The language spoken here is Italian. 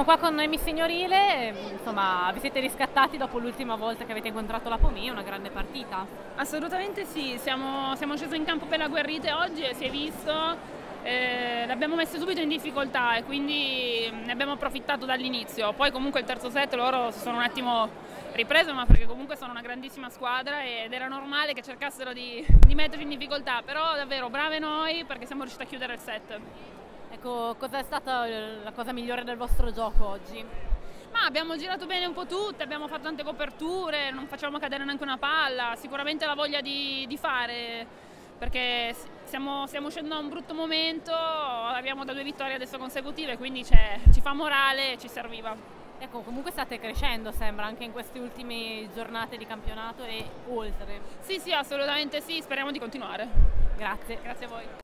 Siamo qua con Noemi Signorile, insomma vi siete riscattati dopo l'ultima volta che avete incontrato la Pomì, una grande partita. Assolutamente sì, siamo scesi in campo per la Guerrite oggi e si è visto, l'abbiamo messo subito in difficoltà e quindi ne abbiamo approfittato dall'inizio. Poi comunque il terzo set loro si sono un attimo riprese, ma perché comunque sono una grandissima squadra ed era normale che cercassero di metterci in difficoltà, però davvero brave noi perché siamo riusciti a chiudere il set. Ecco, cosa è stata la cosa migliore del vostro gioco oggi? Ma abbiamo girato bene un po' tutte, abbiamo fatto tante coperture, non facevamo cadere neanche una palla, sicuramente la voglia di fare, perché stiamo uscendo da un brutto momento, abbiamo da 2 vittorie adesso consecutive, quindi ci fa morale e ci serviva. Ecco, comunque state crescendo, sembra, anche in queste ultime giornate di campionato e oltre. Sì, assolutamente sì, speriamo di continuare. Grazie. Grazie a voi.